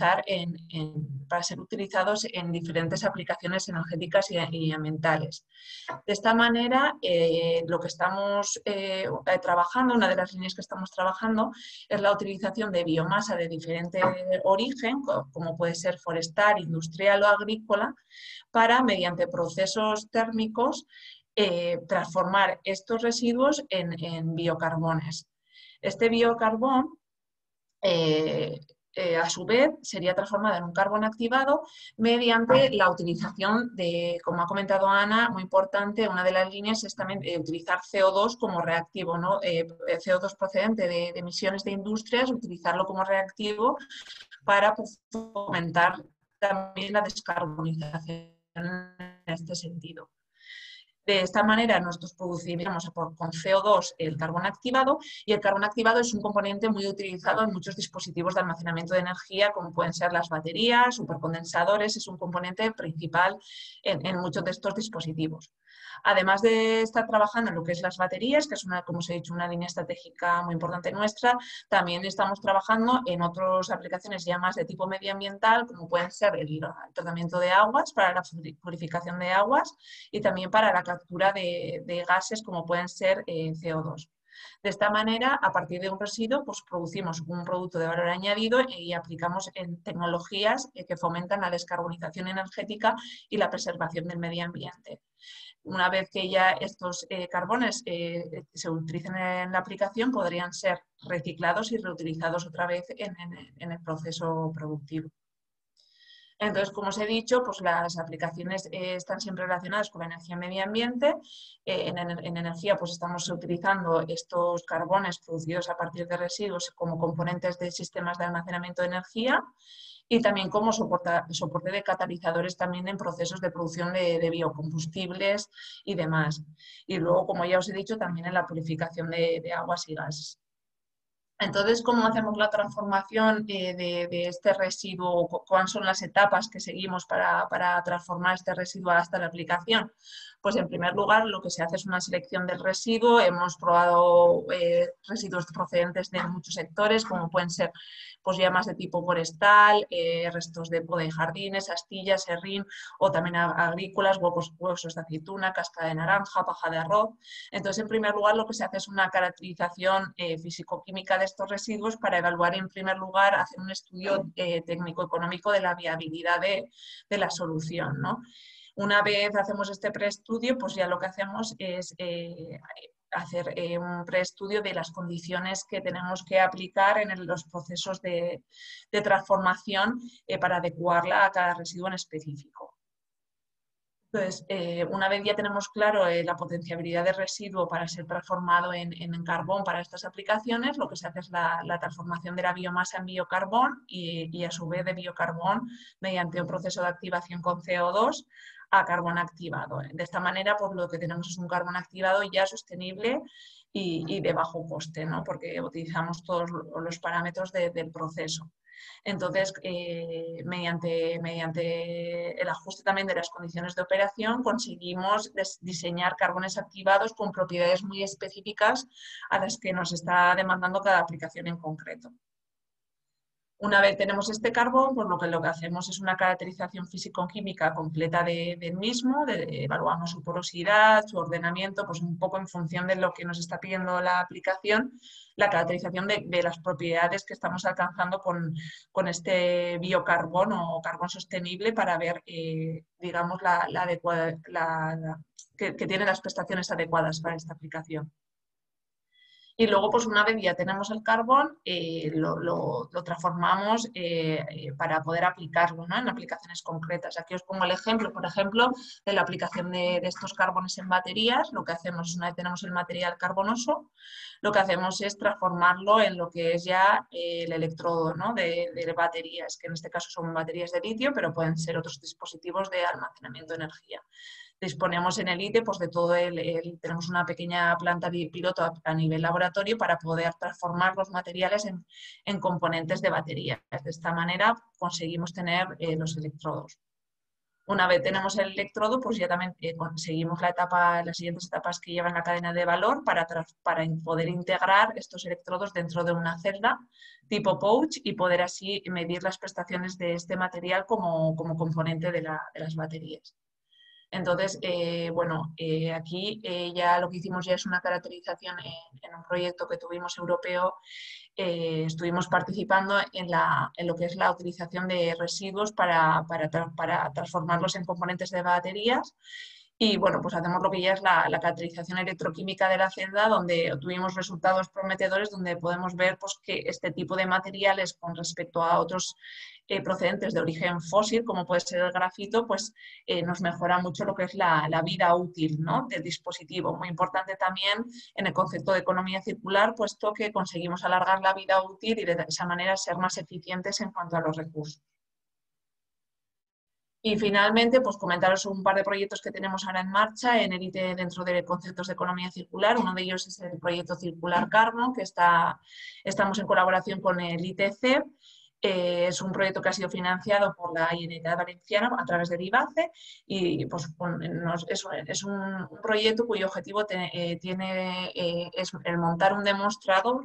ser utilizados en diferentes aplicaciones energéticas y ambientales. De esta manera, lo que estamos trabajando, una de las líneas que estamos trabajando, es la utilización de biomasa de diferente origen, como puede ser forestal, industrial o agrícola, para, mediante procesos térmicos, transformar estos residuos en biocarbones. Este biocarbón a su vez sería transformado en un carbón activado mediante la utilización como ha comentado Ana, muy importante, una de las líneas es también utilizar CO2 como reactivo, ¿no? CO2 procedente de emisiones de industrias, utilizarlo como reactivo para fomentar también la descarbonización en este sentido. De esta manera nosotros producimos con CO2 el carbón activado y el carbón activado es un componente muy utilizado en muchos dispositivos de almacenamiento de energía como pueden ser las baterías, supercondensadores, es un componente principal en muchos de estos dispositivos. Además de estar trabajando en lo que es las baterías, que es como os he dicho, una línea estratégica muy importante nuestra, también estamos trabajando en otras aplicaciones ya más de tipo medioambiental, como pueden ser el tratamiento de aguas, para la purificación de aguas y también para la captura de gases como pueden ser CO2. De esta manera, a partir de un residuo, pues producimos un producto de valor añadido y aplicamos en tecnologías que fomentan la descarbonización energética y la preservación del medio ambiente. Una vez que ya estos carbones se utilicen en la aplicación, podrían ser reciclados y reutilizados otra vez en el proceso productivo. Entonces, como os he dicho, pues las aplicaciones están siempre relacionadas con la energía y medio ambiente. En energía pues estamos utilizando estos carbones producidos a partir de residuos como componentes de sistemas de almacenamiento de energía y también como soporte de catalizadores también en procesos de producción de biocombustibles y demás. Y luego, como ya os he dicho, también en la purificación de aguas y gases. Entonces, ¿cómo hacemos la transformación de este residuo? ¿Cuáles son las etapas que seguimos para transformar este residuo hasta la aplicación? Pues en primer lugar, lo que se hace es una selección del residuo. Hemos probado residuos procedentes de muchos sectores, como pueden ser pues, llamas de tipo forestal, restos de poda de jardines, astillas, serrín, o también agrícolas, huesos de aceituna, cáscara de naranja, paja de arroz. Entonces, en primer lugar, lo que se hace es una caracterización físico-química de estos residuos para evaluar, en primer lugar, hacer un estudio técnico-económico de la viabilidad de la solución, ¿no? Una vez hacemos este preestudio, pues ya lo que hacemos es hacer un preestudio de las condiciones que tenemos que aplicar en los procesos de transformación para adecuarla a cada residuo en específico. Entonces, una vez ya tenemos claro la potenciabilidad de residuo para ser transformado en carbón para estas aplicaciones, lo que se hace es la transformación de la biomasa en biocarbón y a su vez de biocarbón mediante un proceso de activación con CO2 a carbón activado. De esta manera, pues lo que tenemos es un carbón activado ya sostenible y de bajo coste, ¿no? Porque utilizamos todos los parámetros del proceso. Entonces, mediante el ajuste también de las condiciones de operación, conseguimos diseñar carbones activados con propiedades muy específicas a las que nos está demandando cada aplicación en concreto. Una vez tenemos este carbón, pues lo que hacemos es una caracterización físico-química completa del mismo, evaluamos su porosidad, su ordenamiento, pues un poco en función de lo que nos está pidiendo la aplicación, la caracterización de las propiedades que estamos alcanzando con este biocarbón o carbón sostenible para ver, digamos, que tiene las prestaciones adecuadas para esta aplicación. Y luego, pues una vez ya tenemos el carbón, lo transformamos para poder aplicarlo, ¿no? En aplicaciones concretas. Aquí os pongo el ejemplo, por ejemplo, de la aplicación de estos carbones en baterías. Lo que hacemos es, una vez tenemos el material carbonoso, lo que hacemos es transformarlo en lo que es ya el electrodo, ¿no? de baterías, que en este caso son baterías de litio, pero pueden ser otros dispositivos de almacenamiento de energía. Disponemos en el ITE pues, de todo tenemos una pequeña planta de piloto a nivel laboratorio para poder transformar los materiales en componentes de baterías. De esta manera conseguimos tener los electrodos. Una vez tenemos el electrodo, pues ya también seguimos las siguientes etapas que llevan la cadena de valor para poder integrar estos electrodos dentro de una celda tipo pouch y poder así medir las prestaciones de este material como componente de las baterías. Entonces, aquí ya lo que hicimos ya es una caracterización en un proyecto que tuvimos europeo. Estuvimos participando en lo que es la utilización de residuos para transformarlos en componentes de baterías. Y bueno, pues hacemos lo que ya es la caracterización electroquímica de la celda, donde tuvimos resultados prometedores, donde podemos ver pues, que este tipo de materiales con respecto a otros procedentes de origen fósil, como puede ser el grafito, pues nos mejora mucho lo que es la vida útil, ¿no? Del dispositivo. Muy importante también en el concepto de economía circular, puesto que conseguimos alargar la vida útil y de esa manera ser más eficientes en cuanto a los recursos. Y finalmente, pues comentaros un par de proyectos que tenemos ahora en marcha en el ITE dentro de conceptos de economía circular. Uno de ellos es el proyecto Circular Carbon, que estamos en colaboración con el ITC. Es un proyecto que ha sido financiado por la Generalitat Valenciana a través del IBACE y pues, es un proyecto cuyo objetivo es el montar un demostrador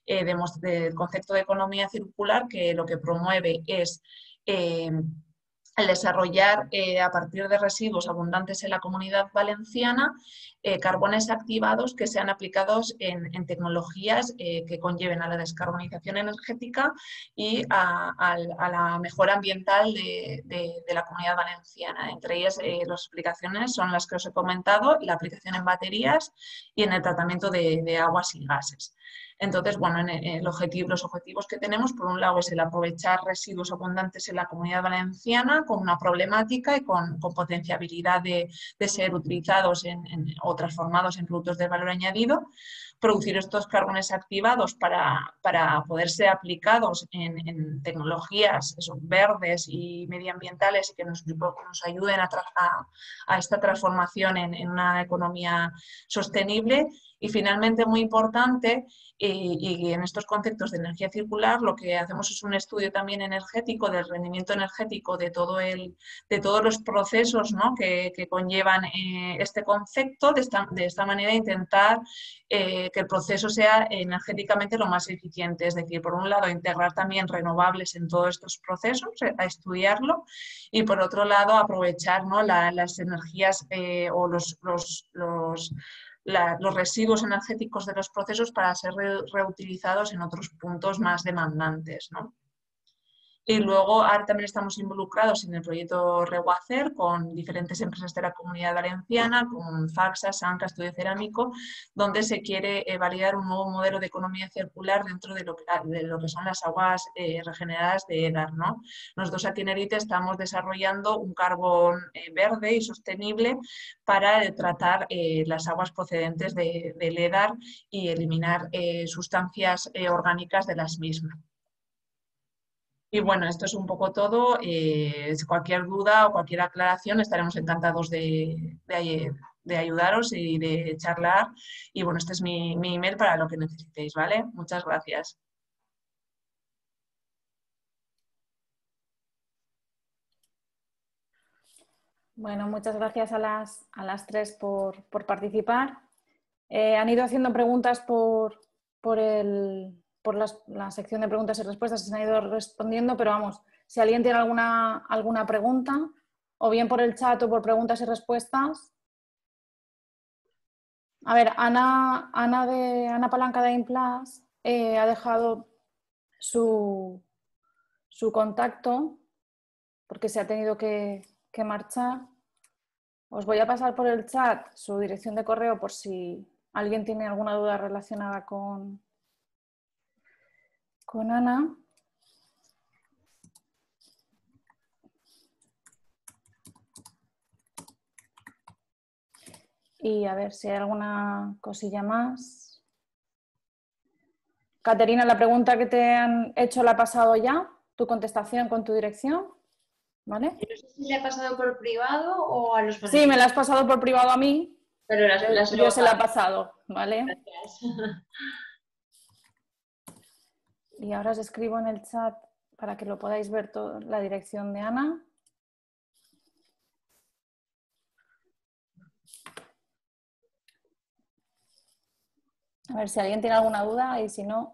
del concepto de economía circular que lo que promueve es el desarrollar a partir de residuos abundantes en la Comunidad Valenciana carbones activados que sean aplicados en tecnologías que conlleven a la descarbonización energética y a la mejora ambiental de la Comunidad Valenciana. Entre ellas las aplicaciones son las que os he comentado, la aplicación en baterías y en el tratamiento de aguas y gases. Entonces, bueno, los objetivos que tenemos, por un lado, es el aprovechar residuos abundantes en la Comunidad Valenciana con una problemática y con potenciabilidad de ser utilizados o transformados en productos de valor añadido, producir estos carbones activados para poder ser aplicados en tecnologías verdes y medioambientales y que nos ayuden a esta transformación en una economía sostenible. Y finalmente, muy importante, y en estos conceptos de energía circular, lo que hacemos es un estudio también energético del rendimiento energético de todos los procesos, ¿no?, que conllevan este concepto, de esta manera intentar que el proceso sea energéticamente lo más eficiente. Es decir, por un lado, integrar también renovables en todos estos procesos, a estudiarlo, y por otro lado, aprovechar, ¿no?, las energías o los residuos energéticos de los procesos para ser reutilizados en otros puntos más demandantes, ¿no? Y luego ahora también estamos involucrados en el proyecto Reguacer con diferentes empresas de la Comunidad Valenciana, con Faxa, Sanca, Estudio Cerámico, donde se quiere validar un nuevo modelo de economía circular dentro de lo que son las aguas regeneradas de EDAR, ¿no? Nosotros aquí en ERITE estamos desarrollando un carbón verde y sostenible para tratar las aguas procedentes del EDAR y eliminar sustancias orgánicas de las mismas. Y bueno, esto es un poco todo. Cualquier duda o cualquier aclaración estaremos encantados de ayudaros y de charlar. Y bueno, este es mi email para lo que necesitéis, ¿vale? Muchas gracias. Bueno, muchas gracias a las tres por participar. Han ido haciendo preguntas por la sección de preguntas y respuestas, se han ido respondiendo, pero vamos, si alguien tiene alguna pregunta, o bien por el chat o por preguntas y respuestas. A ver, Ana Palanca de Implas ha dejado su contacto porque se ha tenido que marchar. Os voy a pasar por el chat su dirección de correo por si alguien tiene alguna duda relacionada con Ana. Y a ver si hay alguna cosilla más. Caterina, la pregunta que te han hecho la ha pasado ya, tu contestación con tu dirección, ¿vale? No sé si le ha pasado por privado o a los Sí, ponentes. me la has pasado por privado a mí, Pero yo se la he pasado, ¿vale? Gracias. Y ahora os escribo en el chat para que lo podáis ver todo, la dirección de Ana. A ver si alguien tiene alguna duda y si no...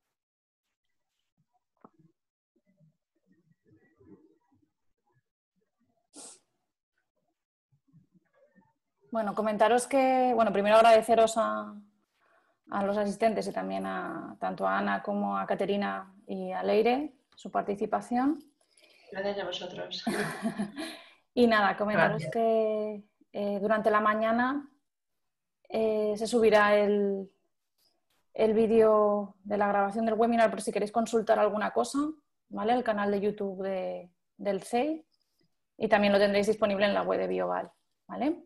Bueno, comentaros que, bueno, primero agradeceros a los asistentes y también tanto a Ana como a Caterina y a Leire su participación. Gracias a vosotros. Y nada, comentaros Gracias. que durante la mañana se subirá el vídeo de la grabación del webinar por si queréis consultar alguna cosa, ¿vale? El canal de YouTube del CEI y también lo tendréis disponible en la web de Bioval, ¿vale?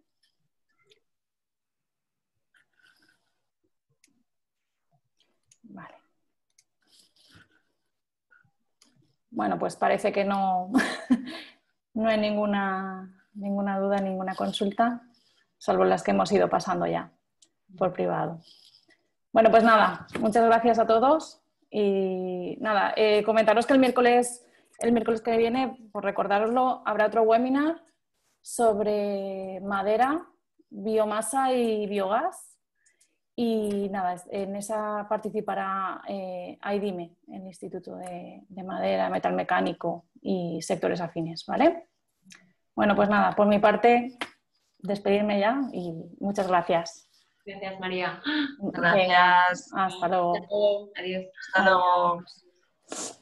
Vale. Bueno, pues parece que no, no hay ninguna duda, ninguna consulta, salvo las que hemos ido pasando ya por privado. Bueno, pues nada, muchas gracias a todos y nada, comentaros que el miércoles que viene, por recordároslo, habrá otro webinar sobre madera, biomasa y biogás. Y nada, en esa participará AIDIME, el Instituto de Madera, Metal Mecánico y sectores afines, ¿vale? Bueno, pues nada, por mi parte, despedirme ya y muchas gracias. Gracias, María. Gracias. Hasta luego. Hasta luego. Adiós. Hasta luego.